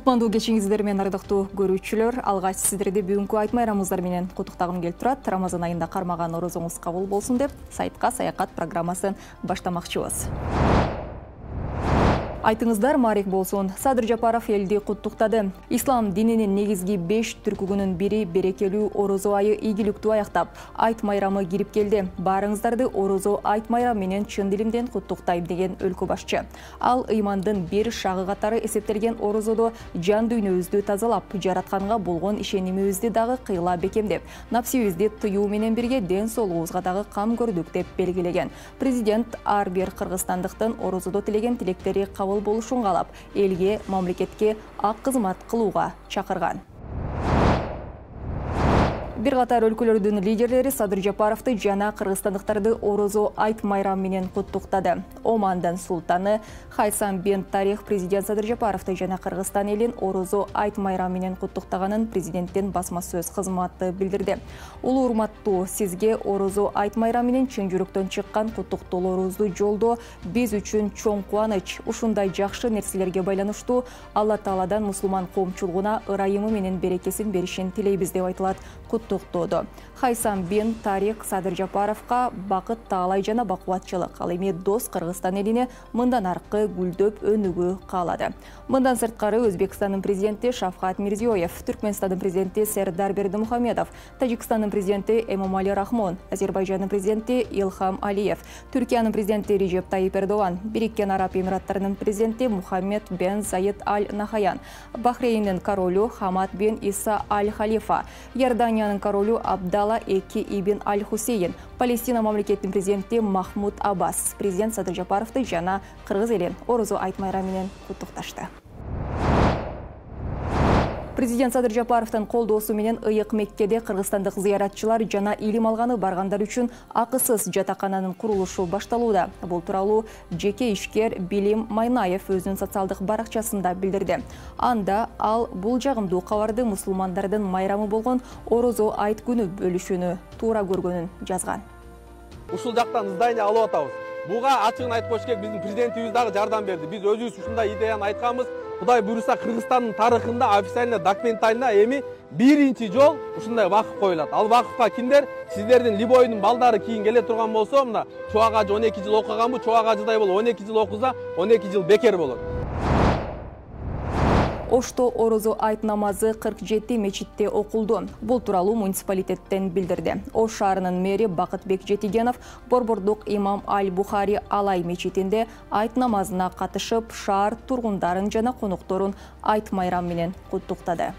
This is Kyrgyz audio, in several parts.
Кутмандуу кечиңиздер менен ардактуу көрүүчүлөр, алгач сиздерди бүгүнкү айт майрамыңыздар менен куттуктагым келип турат. Рамазан айында кармаган орозоңуз кабыл болсун деп, сайтка саякат программасын баштамакчыбыз. Айтыңыздар марек болсун. Садыр Жапаров элди куттуктады. Ислам дининин негизги 5 түркүгүнүн бири берекелүү орозо айы ийгиликтүү аяктап, айт майрамы кирип келди. Баарыңыздарды орозо айт майрамы менен чын дилимден куттуктайм деген өлкө башчы. Ал ыймандын бир шагы катары эсептелген орозодо жан дүйнөбүздү тазалап, жаратканга болгон ишенимибизди дагы кыйла бекемдеп, напсибизди тыюу менен бирге ден соолугубузга дагы кам көрдүк деп белгилеген. Президент ар бир кыргызстандыктын орозодо тилеген тилектери кабыл болушун каалап, элге, мамлекетке ак кызмат кылууга чакырган. Бир катар өлкөлөрдүн лидерлери Садыр Жапаровду жана кыргызстандыктарды орозо айт майрамы менен куттуктады. Омандын султаны Хайсам бен Тарих президент Садыр Жапаровду жана Кыргызстан элин орозо айт майрамы менен куттуктаганын президенттин басма сөз кызматы билдирди. Улуу урматтуу, сизге орозо айт майрамы менен чын жүрөктөн чыккан куттуктоолорубузду жолдоо биз үчүн чоң кубаныч. Ушундай жакшы нерселерге байланыштуу Алла Тааладан мусулман коомчулугуна ырайымы менен берекесин беришин тилейбиз деп айтылат куттуктоодо. Хайсам бен Тарих Садыр Жапаровга бакыт, таалай жана бакубатчылык, ал эми дос Кыргызстан элине мындан аркы гүлдөп өнүгүү каалады. Мындан сырткары Өзбекстандын президенти Шавкат Мирзиёев, Түркмөнстандын президенти Сердар Бердимухамедов, Тажикстандын президенти Эмомали Рахмон, Азербайжандын президенти Илхам Алиев, Түркиянын президенти Режеп Тайип Эрдоган, Бириккен Араб Эмираттарынын президенти Мухаммед бен Заид Аль Нахаян, Бахрейндин королу Хамад бен Иса Аль Халифа, Иорданиянын королу Абдалла Эки ибн Аль Хусейн, Палестина мамлекетинин президенти Махмуд Аббас, президент Садыр Жапаровду жана кыргыз элин орозо айт майрамы менен куттукташты. Президент Садыр Жапаровдун колдоосу менен ыйык Меккеде кыргызстандык зыяратчылар жана илим алганы баргандар үчүн акысыз жатакананын курулушу башталууда. Бул тууралуу жеке ишкер Билим Майнаев өзүнүн социалдык баракчасында билдирди. Анда ал бул жагымдуу кабарды мусулмандардын майрамы болгон орозо айт күнү бөлүшүүнү туура көргөнүн жазган. Ушул жактан здание алып атабыз. Буга ачыгын айтып коюш керек, биздин президентибиз дагы жардам берди. Биз өзүбүз ушундай идеяны айтканбыз. Кудай буйруса Кыргызстандын тарыхында официально документально эми биринчи жол ушундай вакыф коюлат. Ал вакыфка кимдер? Сиздердин Либойдун балдары кийин келе турган болсо, мына Чубак ажы 12 жыл окуганбы, Чубак ажыдай болуп 12 жыл окуза, 12 жыл бекер болот. Ошто орозо айт намазы 47 мечитте окулду. Бул тууралуу муниципалитеттен билдирди. Ош шаарынын мэри Бакытбек Жетигенов Борбордук имам Аль-Бухари Алай мечитинде айт намазына катышып, шаар тургундарын жана конокторун айт майрамы менен куттуктады.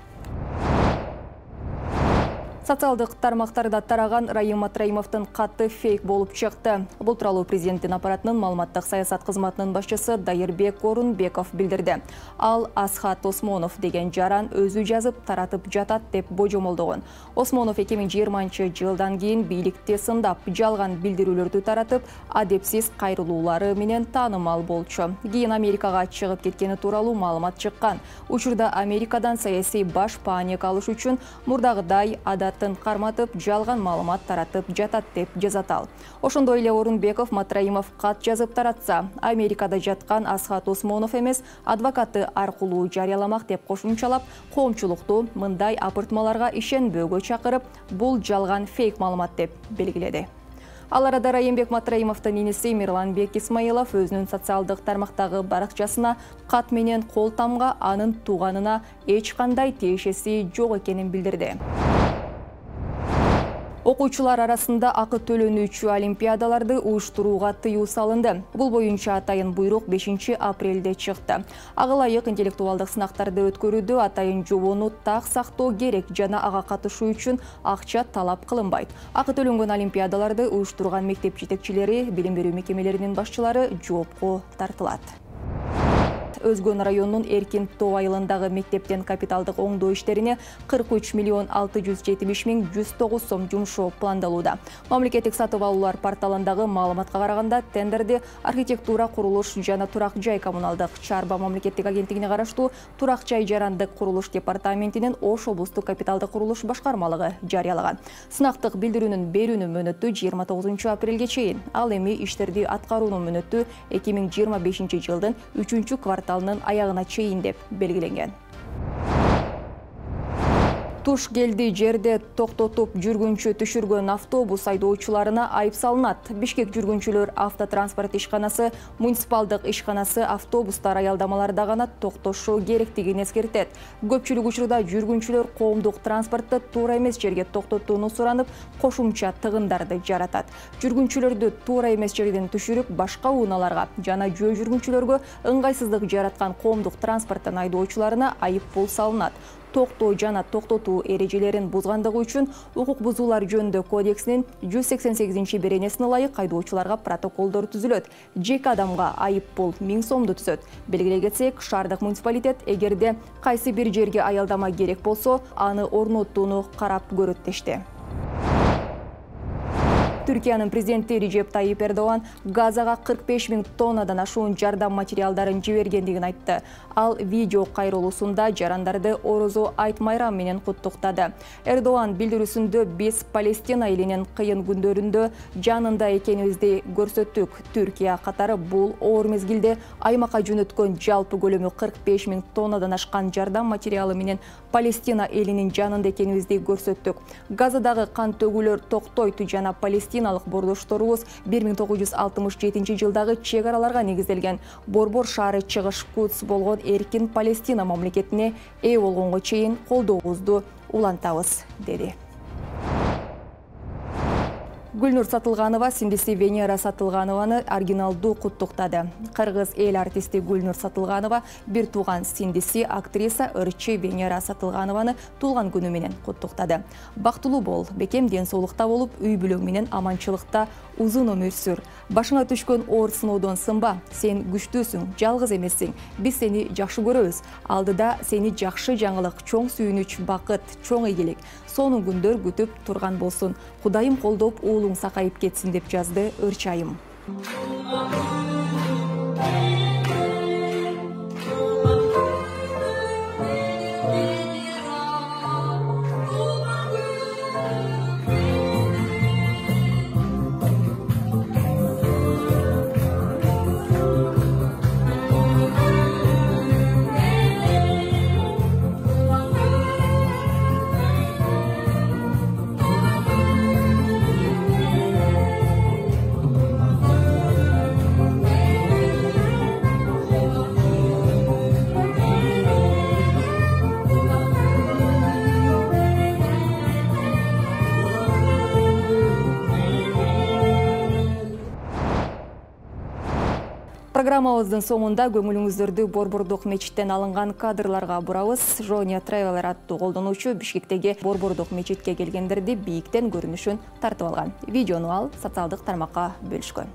Социалдык тармактарда тараган Райым Матраимовдун каты фейк болуп чыкты. Бул тууралуу президенттин аппаратынын маалыматтык саясат кызматынын башчысы Дайырбек Орунбеков билдирди. Ал Асхат Осмонов деген жаран өзү жазып таратып жатат деп божомолдогон. Осмонов 2020-жылдан кийин бийликти сындап, жалган билдирүүлөрдү таратып, адепсиз кайрылуулары менен таанымал болчу. Кийин Америкага чыгып кеткени тууралуу маалымат чыккан. Учурда Америкадан саясий баш паника алыш үчүн мурдагыдай карматып, жалган маалымат таратып жатат деп жазат ал. Ошондой эле Орунбеков Матраимов кат жазып таратса, Америкада жаткан Асхат Осмонов эмес, адвокаты аркылуу жарыяламак деп кошумчалап, коомчулукту мындай апыртмаларга ишенбөөгө чакырып, бул жалган фейк маалымат деп белгиледи. Ал арада Райымбек Матраимовдун иниси Мирланбек Исмаилов өзүнүн социалдык тармактагы баракчасына кат менен кол тамга анын тууганына эч кандай тиешеси жок экенин билдирди. Окуучулар арасында акы төлөнүүчү олимпиадаларды уюштурууга тыюу салынды. Бул боюнча атайын буйрук 5-апрелде чыкты. Ага ылайык интеллектуалдык сынактарды өткөрүүдө атайын жобону так сактоо керек жана ага катышуу үчүн акча талап кылынбайт. Акы төлөнгөн олимпиадаларды уюштурган мектеп жетекчилери, билим берүү мекемелеринин башчылары жоопко тартылат. Өзгөн районунун Эркин Тоо айылындагы мектептен капиталдык оңдоо иштерине 43 миллион 670 миң 109 сом жумшоо пландалууда. Мамлекеттик сатып алуулар порталындагы маалыматка караганда, тендерди архитектура, курулуш жана турак жай коммуналдык чарба мамлекеттик агенттигине караштуу турак жай жарандык курулуш департаментинин Ош облустук капиталдык курулуш башкармалыгы жарыялаган. Сынактык билдирүүнүн берүүнүн мөөнөтү 29 апрелге чейин. Ал эми иштерди аткаруунун мөөнөтү 2025 жылдын 3-кварталынын аягына чейин деп белгиленген. Туш келди жерде токтотуп жүргүнчү түшүргөн автобус айдоочуларына айып салынат. Бишкек жүргүнчүлөр автотранспорт ишканасы, муниципалдык ишканасы автобустар аялдамаларда гана токтошу керектигин эскертет. Көпчүлүк учурда жүргүнчүлөр коомдук транспортто туура эмес жерге токтотууну суранып, кошумча тыгындарды жаратат. Жүргүнчүлөрдү туура эмес жерден түшүрүп, башка унааларга жана жөө жүргүнчүлөргө ыңгайсыздык жараткан коомдук транспорттун айдоочуларына айып пул салынат. Токтоо жана токтотуу эрежелерин бузгандыгы үчүн укук бузуулар жөнүндө кодексинин 188-беренесине ылайык айдоочуларга протоколдор түзүлөт. Жеке адамга айып пул 1000 сомду түзөт. Белгилей кетсек, шаардык муниципалитет эгерде кайсы бир жерге аялдама керек болсо, аны орноттууну карап көрөт дешти. Түркиянын президенти Режеп Тайип Эрдоган Газага 45 000 тоннадан ашуун жардам материалдарын жибергендигин айтты. Ал видео кайрылуусунда жарандарды Орозо айт майрам менен куттуктады. Эрдоган билдирүүсүндө биз Палестина элинин кыйын күндөрүндө жанында экенибизди көрсөттүк. Түркия катары бул оор мезгилде аймакка жөнөткөн жалпы көлөмү 45 000 тоннадан ашкан жардам материалы менен Палестина элинин жанында экенибизди көрсөттүк. Газадагы кан төгүүлөр токтойт жана Палестиналык бордошторубуз 1967 жылдагы чек араларга негизделген Борбор шаары чыгыш Кудс болгон эркин Палестина мамлекетине ээ болгонго чейин колдообузду улантабыз, деди. Гүлнур Сатылганова сиңдиси Венера Сатылганованы оригиналдуу куттуктады. Кыргыз эл артисти Гүлнур Сатылганова бир тууган сиңдиси актриса ырчы Венера Сатылганованы туулган күнү менен куттуктады. Бактылуу бол, бекем ден соолукта болуп, үй бүлөң менен аманчылыкта узун өмүр сүр. Башыңа түшкөн оор сыноодон сынба. Сен күчтүүсүң, жалгыз эмессиң. Биз сени жакшы көрөбүз. Алдыда сени жакшы жаңылык, чоң сүйүнүч, бакыт, чоң ийгилик, сонун күндөр күтүп турган болсун. Кудайым колдоп, уулуң сакайып кетсин, деп жазды ырчайым. Программабыздын соңунда көңүлүңүздөрдү Борбордук мечиттен алынган кадрларга бурабыз. Жония Traveler аттуу колдонуучу Бишкектеги Борбордук мечитке келгендерди бийиктен көрүнүшүн тартып алган. Видеону ал социалдык тармакка бөлүшкөн.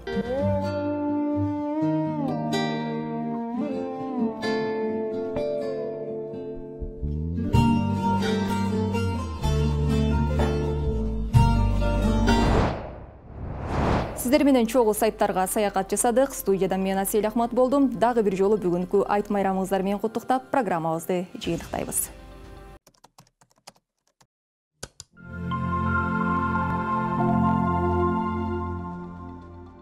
Сиздер менен чогуу сайттарга саякат жасадык. Студиядан мен Асель Ахмат болдум. Дагы бир жолу бүгүнкү айт майрамыңыздар менен куттуктап, программабызды жыйынтыктайбыз.